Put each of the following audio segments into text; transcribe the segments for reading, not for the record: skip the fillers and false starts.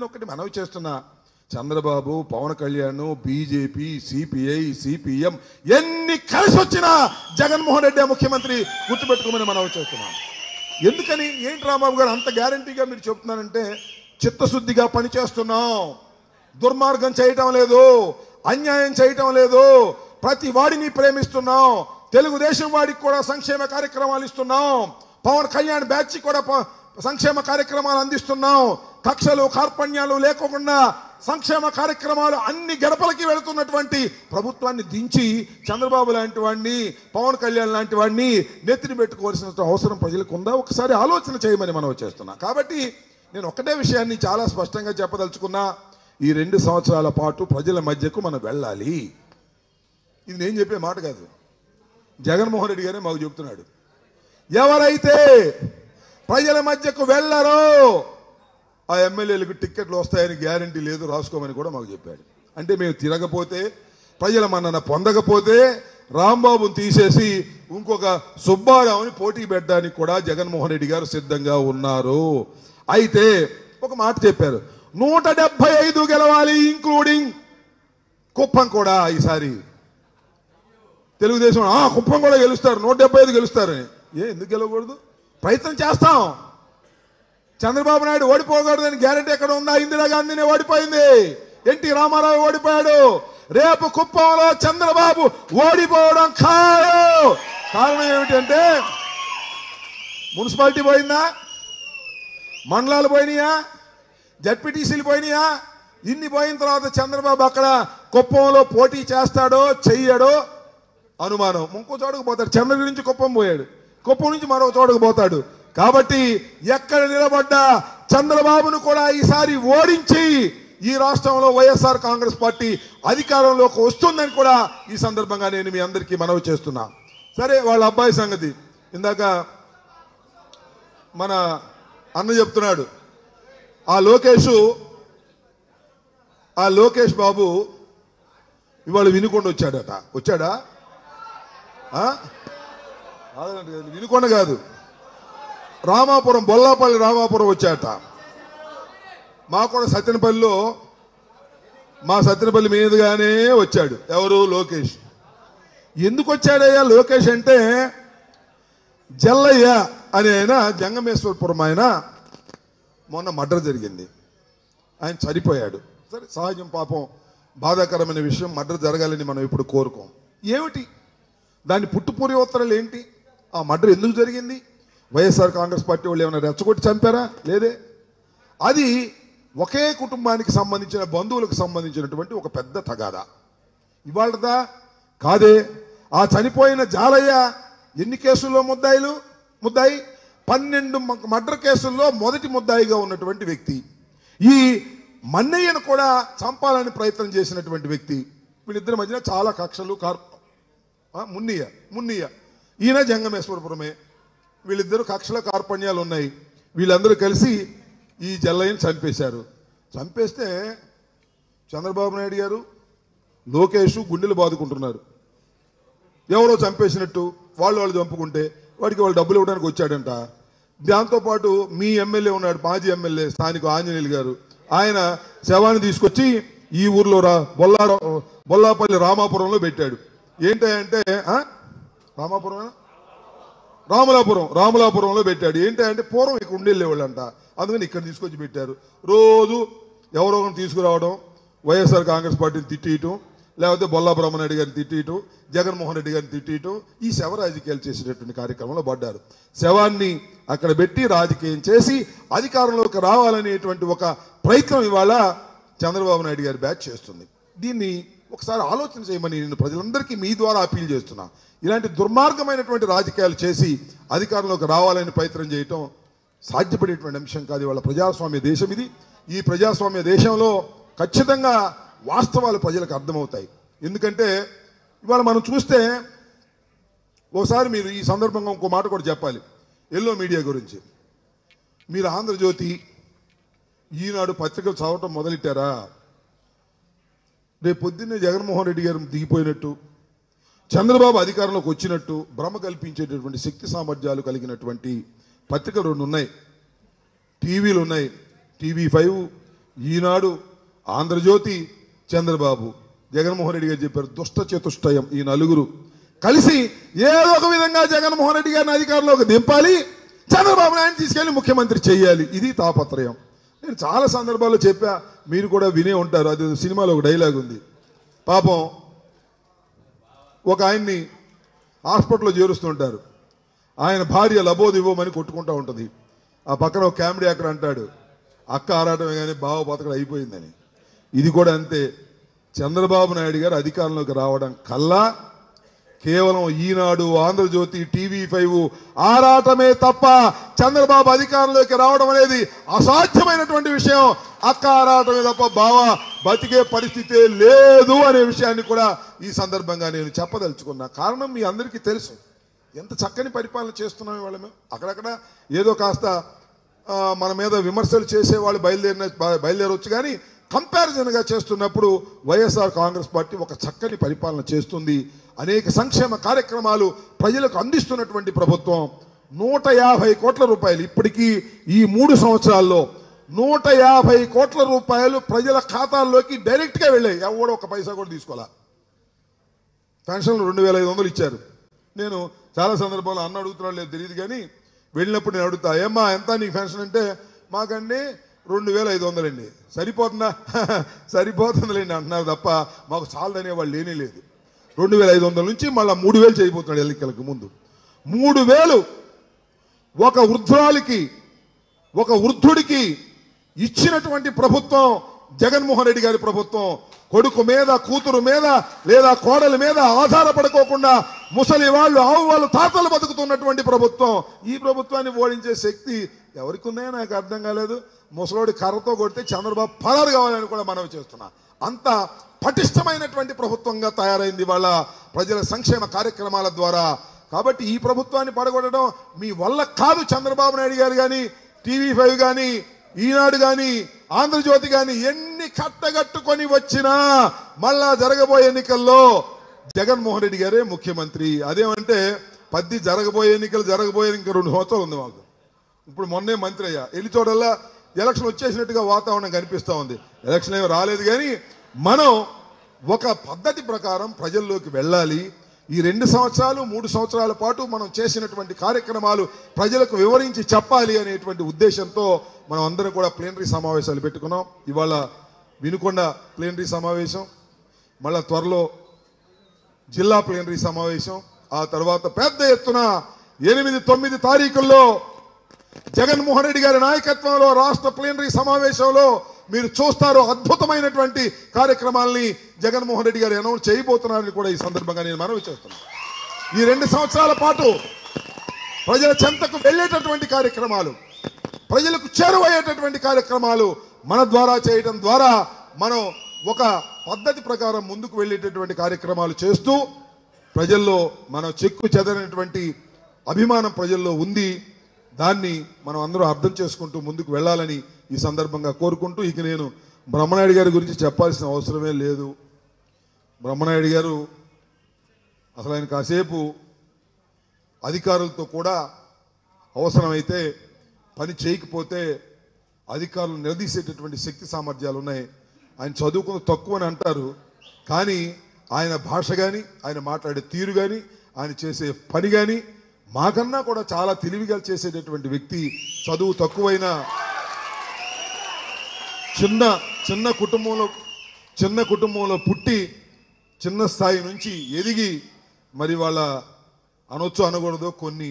ఒకటి మనవి చేస్తున్నా, Chandrababu, Pawan Kalyan, BJP, CPI, CPM ఎన్ని కలిసి వచ్చినా జగన్మోహన్ రెడ్డి ముఖ్యమంత్రి గుర్తుపెట్టుకోమని మనవి చేస్తున్నాం. ఎందుకని? ఏంటి రాంబాబు గారు అంత గ్యారంటీగా మీరు చెప్తున్నారంటే, చిత్తశుద్ధిగా పనిచేస్తున్నాం, దుర్మార్గం చేయటం లేదు, అన్యాయం చేయటం లేదు, ప్రతి వాడిని ప్రేమిస్తున్నాం, తెలుగుదేశం వాడికి కూడా సంక్షేమ కార్యక్రమాలు ఇస్తున్నాం, పవన్ కళ్యాణ్ బ్యాచ్ కూడా సంక్షేమ కార్యక్రమాలు అందిస్తున్నాం, కక్షలు కార్పణ్యాలు లేకుండా సంక్షేమ కార్యక్రమాలు అన్ని గడపలకి వెళుతున్నటువంటి ప్రభుత్వాన్ని దించి చంద్రబాబు లాంటి వాడిని, పవన్ కళ్యాణ్ లాంటి వాడిని నెత్తిని పెట్టుకోవాల్సిన అవసరం ప్రజలకు ఉందా? ఒకసారి ఆలోచన చేయమని మనం చేస్తున్నా. కాబట్టి నేను ఒకటే విషయాన్ని చాలా స్పష్టంగా చెప్పదలుచుకున్నా, ఈ 2 సంవత్సరాల పాటు ప్రజల మధ్యకు మనం వెళ్ళాలి. ఇది నేను చెప్పే మాట కాదు, జగన్మోహన్ రెడ్డి గారే మాకు చెబుతున్నాడు. ఎవరైతే ప్రజల మధ్యకు వెళ్ళరో ఆ ఎమ్మెల్యేలకు టిక్కెట్లు వస్తాయని గ్యారంటీ లేదు, రాసుకోమని కూడా మాకు చెప్పాడు. అంటే మేము తిరగపోతే, ప్రజల మన్నన పొందకపోతే రాంబాబుని తీసేసి ఇంకొక సుబ్బారావుని పోటీ పెట్టడానికి కూడా జగన్మోహన్ రెడ్డి గారు సిద్ధంగా ఉన్నారు. అయితే ఒక మాట చెప్పారు, 175 గెలవాలి, ఇంక్లూడింగ్ కుప్పం కూడా. ఈసారి తెలుగుదేశం కుప్పం కూడా గెలుస్తారు, 175 గెలుస్తారని. ఎందుకు గెలవకూడదు? ప్రయత్నం చేస్తాం. చంద్రబాబు నాయుడు ఓడిపోకూడదని గ్యారెంటీ ఎక్కడ ఉందా? ఇందిరాగాంధీనే ఓడిపోయింది, ఎన్టీ రామారావు ఓడిపోయాడు, రేపు కుప్పంలో చంద్రబాబు ఓడిపోవడం ఖాయం. కారణం ఏమిటంటే, మున్సిపాలిటీ పోయిందా, మండలాలు పోయినాయా, జడ్పీటీసీలు పోయినాయా? ఇన్ని పోయిన తర్వాత చంద్రబాబు అక్కడ కుప్పంలో పోటీ చేస్తాడో చెయ్యడో అనుమానం. ఇంకో చోటుకు పోతాడు, చంద్రగిరి నుంచి కుప్పం పోయాడు, కుప్పం నుంచి మరో చోటుకు పోతాడు. కాబట్టి ఎక్కడ నిలబడ్డా చంద్రబాబును కూడా ఈసారి ఓడించి ఈ రాష్ట్రంలో వైఎస్ఆర్ కాంగ్రెస్ పార్టీ అధికారంలోకి వస్తుందని కూడా ఈ సందర్భంగా నేను మీ అందరికీ మనవి చేస్తున్నా. సరే, వాళ్ళ అబ్బాయి సంగతి ఇందాక మన అన్న చెప్తున్నాడు. ఆ లోకేష్ బాబు ఇవాళ వినుకొండ వచ్చాడట. వచ్చాడా? వినుకొండ కాదు, రామాపురం, బొల్లాపల్లి రామాపురం వచ్చాట. మా కూడా సత్యనపల్లిలో, మా సత్యనపల్లి మీదుగానే వచ్చాడు. ఎవరు? లోకేష్. ఎందుకు వచ్చాడయ్యా లోకేష్ అంటే, జల్లయ్య అని ఆయన జంగమేశ్వరపురం ఆయన మొన్న మర్డర్ జరిగింది, ఆయన చనిపోయాడు. సరే, సహజం, పాపం, బాధాకరమైన విషయం. మర్డర్ జరగాలని మనం ఇప్పుడు కోరుకోం. ఏమిటి దాని పుట్టుపూర్వోత్తరాలు ఏంటి? ఆ మర్డర్ ఎందుకు జరిగింది? వైఎస్ఆర్ కాంగ్రెస్ పార్టీ వాళ్ళు ఏమైనా రెచ్చగొట్టి చంపారా? లేదే. అది ఒకే కుటుంబానికి సంబంధించిన బంధువులకు సంబంధించినటువంటి ఒక పెద్ద తగాదా. ఇవాళదా కాదే. ఆ చనిపోయిన జాలయ్య ఎన్ని కేసుల్లో ముద్దాయి? 12 మర్డర్ కేసుల్లో మొదటి ముద్దాయిగా ఉన్నటువంటి వ్యక్తి. ఈ మన్నయ్యను కూడా చంపాలని ప్రయత్నం చేసినటువంటి వ్యక్తి. వీళ్ళిద్దరి మధ్యన చాలా కక్షలు. మున్నయ్య ఈయన జంగమేశ్వరపురమే. వీళ్ళిద్దరు కక్షల కార్పణ్యాలు ఉన్నాయి. వీళ్ళందరూ కలిసి ఈ జల్లయ్యని చంపేశారు. చంపేస్తే చంద్రబాబు నాయుడు గారు, లోకేష్ గుండెలు బాదుకుంటున్నారు. ఎవరో చంపేసినట్టు వాళ్ళు చంపుకుంటే వాడికి వాళ్ళు డబ్బులు ఇవ్వడానికి వచ్చాడంట. దాంతోపాటు మీ ఎమ్మెల్యే ఉన్నాడు, మాజీ ఎమ్మెల్యే స్థానిక ఆంజనేయులు గారు, ఆయన శవాన్ని తీసుకొచ్చి ఈ ఊర్లో బొల్లాపల్లి రామాపురంలో పెట్టాడు. ఏంటంటే రాములాపురంలో పెట్టాడు. ఏంటంటే పూర్వం ఇక్కడ ఉండేళ్ళేవాళ్ళంట, అందుకని ఇక్కడ తీసుకొచ్చి పెట్టారు. రోజు ఎవరో ఒకరిని తీసుకురావడం, వైఎస్ఆర్ కాంగ్రెస్ పార్టీని తిట్టియటం, లేకపోతే బొల్లా బ్రహ్మనాయుడు గారిని తిట్టియటం, జగన్మోహన్ రెడ్డి గారిని తిట్టియటం, ఈ శవ రాజకీయాలు చేసేటటువంటి కార్యక్రమంలో పడ్డారు. శవాన్ని అక్కడ పెట్టి రాజకీయం చేసి అధికారంలోకి రావాలనేటువంటి ఒక ప్రయత్నం ఇవాళ చంద్రబాబు నాయుడు గారి బ్యాచ్ చేస్తుంది. దీన్ని ఒకసారి ఆలోచన చేయమని నేను ప్రజలందరికీ మీ ద్వారా అప్పీల్ చేస్తున్నా. ఇలాంటి దుర్మార్గమైనటువంటి రాజకీయాలు చేసి అధికారంలోకి రావాలని ప్రయత్నం చేయటం సాధ్యపడేటువంటి అంశం కాదు. ఇవాళ ప్రజాస్వామ్య దేశం ఇది. ఈ ప్రజాస్వామ్య దేశంలో ఖచ్చితంగా వాస్తవాలు ప్రజలకు అర్థమవుతాయి. ఎందుకంటే ఇవాళ మనం చూస్తే, ఒకసారి మీరు ఈ సందర్భంగా ఇంకో మాట కూడా చెప్పాలి. ఎల్లో మీడియా గురించి మీరు ఆంధ్రజ్యోతి, ఈనాడు పత్రికలు చదవటం మొదలెట్టారా? రేపు పొద్దున్నే జగన్మోహన్ రెడ్డి గారు దిగిపోయినట్టు, చంద్రబాబు అధికారంలోకి వచ్చినట్టు భ్రమ కల్పించేటటువంటి శక్తి సామర్థ్యాలు కలిగినటువంటి పత్రికలు 2 ఉన్నాయి. టీవీలు ఉన్నాయి, టీవీ 5, ఈనాడు, ఆంధ్రజ్యోతి, చంద్రబాబు, జగన్మోహన్ రెడ్డి గారు చెప్పారు దుష్ట చతుష్టయం. ఈ నలుగురు కలిసి ఏదో ఒక విధంగా జగన్మోహన్ రెడ్డి గారిని అధికారంలోకి దింపాలి, చంద్రబాబు నాయుడు తీసుకెళ్లి ముఖ్యమంత్రి చేయాలి. ఇది తాపత్రయం. నేను చాలా సందర్భాల్లో చెప్పా, మీరు కూడా వినే ఉంటారు. అది సినిమాలో ఒక డైలాగ్ ఉంది. పాపం ఒక ఆయన్ని హాస్పిటల్లో చేరుస్తుంటారు. ఆయన భార్య లబోదివ్వమని కొట్టుకుంటూ ఉంటుంది. ఆ పక్కన ఒక కామెడీ యాక్టర్ అంటాడు, అక్క ఆరాటమే కానీ బావ బతకడం అయిపోయిందని. ఇది కూడా అంతే. చంద్రబాబు నాయుడు గారు అధికారంలోకి రావడం కల్లా కేవలం ఈనాడు, ఆంధ్రజ్యోతి, TV5 ఆరాటమే తప్ప చంద్రబాబు అధికారంలోకి రావడం అనేది అసాధ్యమైనటువంటి విషయం. అక్క ఆరాటమే తప్ప బావ బతికే పరిస్థితే లేదు అనే విషయాన్ని కూడా ఈ సందర్భంగా నేను చెప్పదలుచుకున్నా. కారణం మీ అందరికీ తెలుసు, ఎంత చక్కని పరిపాలన చేస్తున్నాం ఇవాళ మేము. అక్కడక్కడ ఏదో కాస్త మన మీద విమర్శలు చేసేవాళ్ళు బయలుదేరవచ్చు, కానీ కంపారిజన్గా చేస్తున్నప్పుడు వైఎస్ఆర్ కాంగ్రెస్ పార్టీ ఒక చక్కని పరిపాలన చేస్తుంది. అనేక సంక్షేమ కార్యక్రమాలు ప్రజలకు అందిస్తున్నటువంటి ప్రభుత్వం. 150 కోట్ల రూపాయలు ఇప్పటికీ ఈ 3 సంవత్సరాల్లో 150 కోట్ల రూపాయలు ప్రజల ఖాతాల్లోకి డైరెక్ట్గా వెళ్ళాయి. ఎవడో ఒక పైసా కూడా తీసుకోవాలా. పెన్షన్లు 2500 ఇచ్చారు. నేను చాలా సందర్భాల్లో అన్న అడుగుతున్నాడు లేదు తెలియదు, కానీ వెళ్ళినప్పుడు నేను అడుగుతా, ఏమ్మా ఎంత నీకు పెన్షన్ అంటే, మాకండి 2500 అండి. సరిపోతుందా? సరిపోతుందిలేండి అంటున్నారు తప్ప మాకు చాలదనే వాళ్ళు లేనే లేదు. 2500 నుంచి మళ్ళీ 3000 చేయబోతున్నాడు ఎన్నికలకు ముందు. 3000 ఒక వృద్ధురాలికి, ఒక వృద్ధుడికి ఇచ్చినటువంటి ప్రభుత్వం జగన్మోహన్ రెడ్డి గారి ప్రభుత్వం. కొడుకు మీద, కూతురు మీద లేదా కోడల మీద ఆధారపడుకోకుండా ముసలి వాళ్ళు, ఆవు వాళ్ళు, తాతలు బతుకుతున్నటువంటి ప్రభుత్వం. ఈ ప్రభుత్వాన్ని ఓడించే శక్తి ఎవరికి ఉన్నాయో నాకు అర్థం కాలేదు. ముసలోడి కర్రతో కొడితే చంద్రబాబు పరారు కావాలని కూడా మనవి చేస్తున్నా. అంత పటిష్టమైనటువంటి ప్రభుత్వంగా తయారైంది వాళ్ళ ప్రజల సంక్షేమ కార్యక్రమాల ద్వారా. కాబట్టి ఈ ప్రభుత్వాన్ని పడగొట్టడం మీ వల్ల కాదు. చంద్రబాబు నాయుడు గారు కానీ, TV5 కానీ, ఈనాడు కానీ, ఆంధ్రజ్యోతి కానీ ఎన్ని కట్టగట్టుకొని వచ్చినా మళ్ళా జరగబోయే ఎన్నికల్లో జగన్మోహన్ రెడ్డి గారే ముఖ్యమంత్రి. అదేమంటే జరగబోయే ఎన్నికలు ఇంకా 2 సంవత్సరాలు ఉంది మాకు. ఇప్పుడు మొన్నే మంత్రి అయ్యా, వెళ్ళి చోటల్లా ఎలక్షన్ వచ్చేసినట్టుగా వాతావరణం కనిపిస్తూ ఉంది. ఎలక్షన్ ఏమి రాలేదు, కానీ మనం ఒక పద్ధతి ప్రకారం ప్రజల్లోకి వెళ్ళాలి. ఈ 2 సంవత్సరాలు 3 సంవత్సరాల పాటు మనం చేసినటువంటి కార్యక్రమాలు ప్రజలకు వివరించి చెప్పాలి అనేటువంటి ఉద్దేశంతో మనం అందరం కూడా ప్లీనరీ సమావేశాలు పెట్టుకున్నాం. ఇవాళ వినుకొండ ప్లీనరీ సమావేశం, మళ్ళా త్వరలో జిల్లా ప్లీనరీ సమావేశం, ఆ తర్వాత పెద్ద ఎత్తున 8-9 తారీఖుల్లో జగన్మోహన్ రెడ్డి గారి నాయకత్వంలో రాష్ట్ర ప్లీనరీ సమావేశంలో మీరు చూస్తారు. అద్భుతమైనటువంటి కార్యక్రమాల్ని జగన్మోహన్ రెడ్డి గారు అనౌన్స్ చేయబోతున్నారని కూడా ఈ సందర్భంగా నేను మనవి చేస్తున్నాను. ఈ 2 సంవత్సరాల పాటు ప్రజల చెంతకు వెళ్ళేటటువంటి కార్యక్రమాలు, ప్రజలకు చేరువయ్యేటటువంటి కార్యక్రమాలు మన ద్వారా చేయడం ద్వారా మనం ఒక పద్ధతి ప్రకారం ముందుకు వెళ్ళేటటువంటి కార్యక్రమాలు చేస్తూ ప్రజల్లో మనం చెక్కు చెదరినటువంటి అభిమానం ప్రజల్లో ఉంది. దాన్ని మనం అందరూ అర్థం చేసుకుంటూ ముందుకు వెళ్ళాలని ఈ సందర్భంగా కోరుకుంటూ, ఇక నేను బ్రహ్మనాయుడు గారి గురించి చెప్పాల్సిన అవసరమే లేదు. బ్రహ్మనాయుడు గారు అసలు ఆయన కాసేపు అధికారులతో కూడా అవసరమైతే పని చేయకపోతే అధికారులు నిలదీసేటటువంటి శక్తి సామర్థ్యాలు ఉన్నాయి. ఆయన చదువుకున్న తక్కువ అని అంటారు, కానీ ఆయన భాష కానీ, ఆయన మాట్లాడే తీరు కానీ, ఆయన చేసే పని కానీ మాకన్నా కూడా చాలా తెలివిగా చేసేటటువంటి వ్యక్తి. చదువు తక్కువైనా చిన్న కుటుంబంలో పుట్టి చిన్న స్థాయి నుంచి ఎదిగి, మరి వాళ్ళ అనొచ్చు అనకూడదు కొన్ని,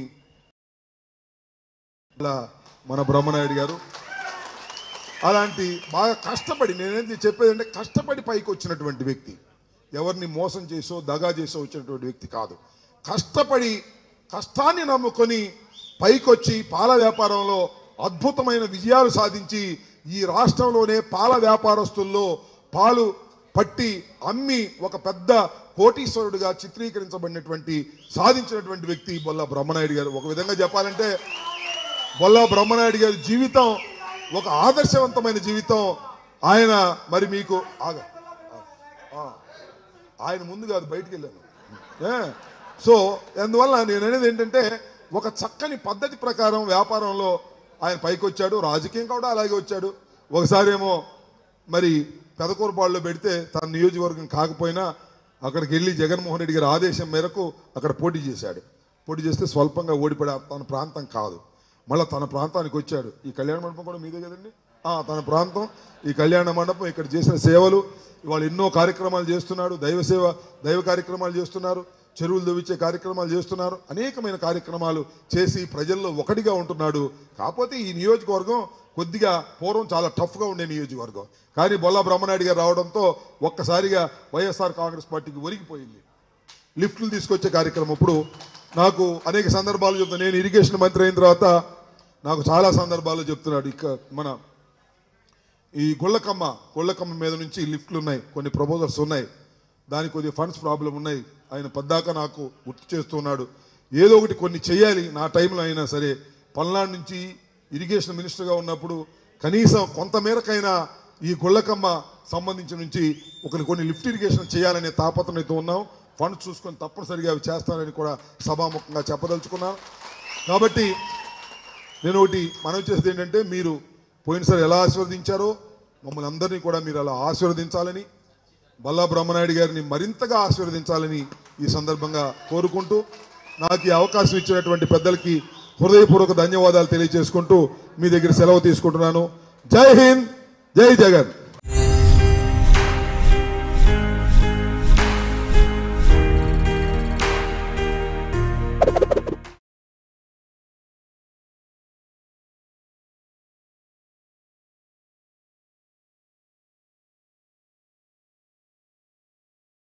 మన బ్రహ్మనాయుడు గారు అలాంటి బాగా కష్టపడి, నేనేంటి చెప్పేది అంటే కష్టపడి పైకి వచ్చినటువంటి వ్యక్తి. ఎవరిని మోసం చేసో దగా చేసో వచ్చినటువంటి వ్యక్తి కాదు. కష్టపడి కష్టాన్ని నమ్ముకొని పైకొచ్చి పాల వ్యాపారంలో అద్భుతమైన విజయాలు సాధించి ఈ రాష్ట్రంలోనే పాల వ్యాపారస్తుల్లో పాలు పట్టి అమ్మి ఒక పెద్ద కోటీశ్వరుడుగా చిత్రీకరించబడినటువంటి సాధించినటువంటి వ్యక్తి బొల్లా బ్రహ్మనాయుడు గారు. ఒక విధంగా చెప్పాలంటే బొల్లా బ్రహ్మనాయుడు గారి జీవితం ఒక ఆదర్శవంతమైన జీవితం. ఆయన మరి మీకు ఆయన ముందు కాదు బయటికి వెళ్ళాను. సో అందువల్ల నేను అనేది ఏంటంటే ఒక చక్కని పద్ధతి ప్రకారం వ్యాపారంలో ఆయన పైకి వచ్చాడు. రాజకీయం కూడా అలాగే వచ్చాడు. ఒకసారి ఏమో మరి పెదకూరపాడులో పెడితే తన నియోజకవర్గం కాకపోయినా అక్కడికి వెళ్ళి జగన్మోహన్ రెడ్డి గారి ఆదేశం మేరకు అక్కడ పోటీ చేశాడు. పోటీ చేస్తే స్వల్పంగా ఓడిపడా. తన ప్రాంతం కాదు, మళ్ళీ తన ప్రాంతానికి వచ్చాడు. ఈ కళ్యాణ మండపం కూడా మీదే కదండి, తన ప్రాంతం. ఈ కళ్యాణ మండపం ఇక్కడ చేసిన సేవలు, ఇవాళ ఎన్నో కార్యక్రమాలు చేస్తున్నాడు. దైవ కార్యక్రమాలు చేస్తున్నారు, చెరువులు దవ్వించే కార్యక్రమాలు చేస్తున్నారు, అనేకమైన కార్యక్రమాలు చేసి ప్రజల్లో ఒకటిగా ఉంటున్నాడు. కాకపోతే ఈ నియోజకవర్గం కొద్దిగా పూర్వం చాలా టఫ్గా ఉండే నియోజకవర్గం, కానీ బొల్లా బ్రహ్మనాయుడు గారు రావడంతో ఒక్కసారిగా వైఎస్ఆర్ కాంగ్రెస్ పార్టీకి ఒరిగిపోయింది. లిఫ్ట్లు తీసుకొచ్చే కార్యక్రమం ఇప్పుడు నాకు అనేక సందర్భాలు చెప్తాను. నేను ఇరిగేషన్ మంత్రి అయిన తర్వాత నాకు చాలా సందర్భాల్లో చెప్తున్నాడు. ఇక మన ఈ గొళ్ళకమ్మ మీద నుంచి లిఫ్ట్లు ఉన్నాయి, కొన్ని ప్రపోజల్స్ ఉన్నాయి, దానికి కొద్దిగా ఫండ్స్ ప్రాబ్లం ఉన్నాయి. ఆయన పద్దాక నాకు గుర్తు చేస్తున్నాడు. ఏదో ఒకటి కొన్ని చేయాలి నా టైంలో అయినా సరే. పల్నాడు నుంచి ఇరిగేషన్ మినిస్టర్గా ఉన్నప్పుడు కనీసం కొంతమేరకైనా ఈ గొళ్ళకమ్మ సంబంధించి నుంచి కొన్ని లిఫ్ట్ ఇరిగేషన్ చేయాలనే తాపత్రయంతో ఉన్నాం. ఫండ్స్ చూసుకొని తప్పనిసరిగా అవి చేస్తానని కూడా సభాముఖంగా చెప్పదలుచుకున్నాను. కాబట్టి నేను ఒకటి మనవి చేసేది ఏంటంటే, మీరు పోయినసారి ఎలా ఆశీర్వదించారో మమ్మల్ని అందరినీ కూడా మీరు అలా ఆశీర్వదించాలని, బొల్లా బ్రహ్మనాయుడు గారిని మరింతగా ఆశీర్వదించాలని ఈ సందర్భంగా కోరుకుంటూ, నాకు ఈ అవకాశం ఇచ్చినటువంటి పెద్దలకి హృదయపూర్వక ధన్యవాదాలు తెలియజేసుకుంటూ మీ దగ్గర సెలవు తీసుకుంటున్నాను. జై హింద్, జై జగన్.